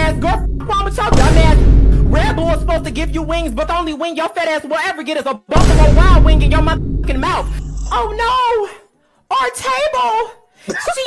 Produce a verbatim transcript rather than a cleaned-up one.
ass girl. Wrong with your dumb ass? Red Bull is supposed to give you wings, but the only wing your fat ass will ever get is a Buffalo Wild Wing in your motherfucking mouth. Oh no! Our table!